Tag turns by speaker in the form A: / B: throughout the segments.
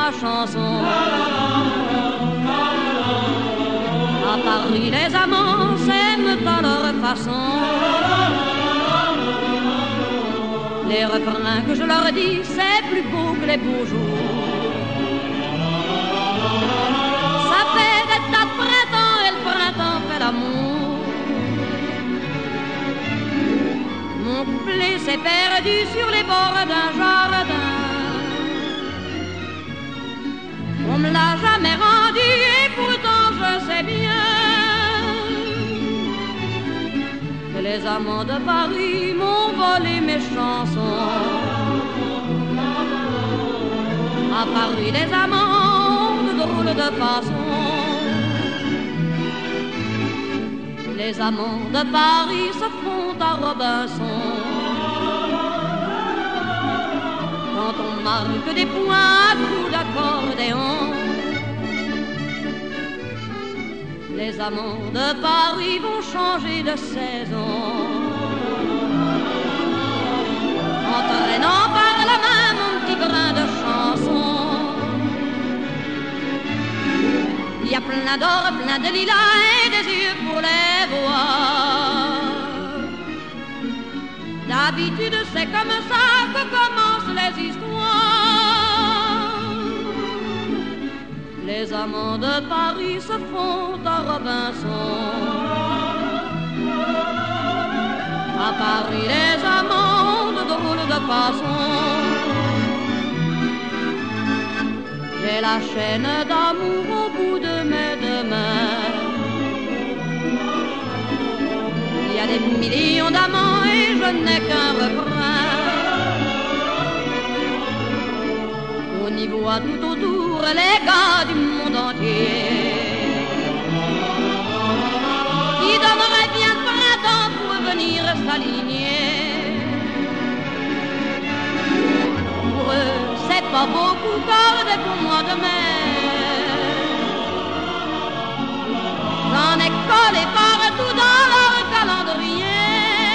A: ma chanson. À Paris, les amants s'aiment à leur façon. Les refrains que je leur dis, c'est plus beau que les beaux jours. Ça fait des tas de printemps et le printemps fait l'amour. Mon couplet s'est perdu sur les bords d'un jardin. On me l'a jamais rendu et pourtant je sais bien que les amants de Paris m'ont volé mes chansons. À Paris les amants ont de drôles de façons. Les amants de Paris se font à Robinson. Quand on marque des points à coups d'accordéon, les amants de Paris vont changer de saison. Entraînant par la main mon petit brin de chanson. Il y a plein d'or, plein de lilas et des yeux pour les voir. D'habitude c'est comme ça que commencent les histoires. Les amants de Paris se font à Robinson. À Paris les amants ont de drôles de façons. J'ai la chaîne d'amour au bout de mes deux mains. Il y a des millions d'amants et je n'ai qu'un refrain. On y voit tout autour les gars du monde entier qui donneraient bien de printemps pour venir s'aligner. Pour eux, c'est pas beaucoup car des bons mois de mai. J'en ai collé partout dans leur calendrier.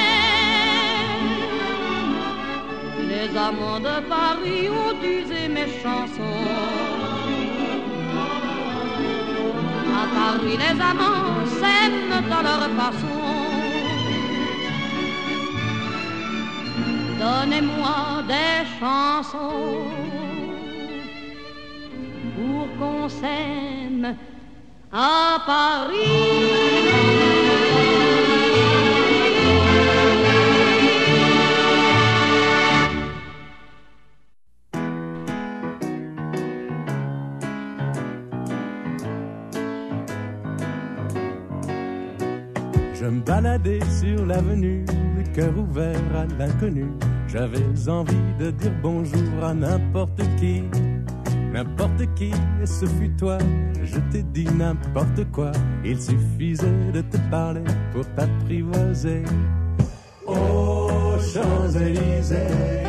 A: Les amants de Paris ont usé mes chansons. À Paris les amants s'aiment à leur façon. Donnez-moi des chansons pour qu'on s'aime à Paris.
B: Je me baladais sur l'avenue, le cœur ouvert à l'inconnu. J'avais envie de dire bonjour à n'importe qui, et ce fut toi. Je t'ai dit n'importe quoi, il suffisait de te parler pour t'apprivoiser. Aux Champs-Élysées,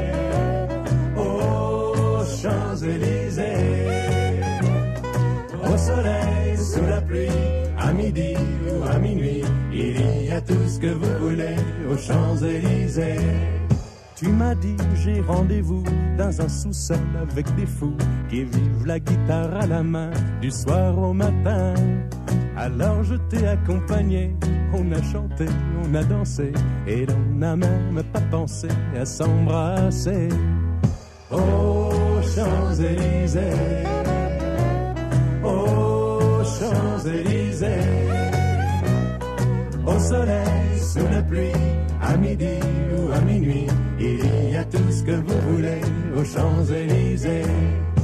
B: aux Champs-Élysées, au soleil, sous la pluie, à midi ou à minuit, il y a tout ce que vous voulez aux Champs-Élysées. Tu m'as dit j'ai rendez-vous dans un sous-sol avec des fous qui vivent la guitare à la main du soir au matin. Alors je t'ai accompagné, on a chanté, on a dansé et l'on n'a même pas pensé à s'embrasser. Aux Champs-Élysées, aux Champs-Élysées, au soleil, sous la pluie, à midi ou à minuit, il y a tout ce que vous voulez aux Champs-Élysées.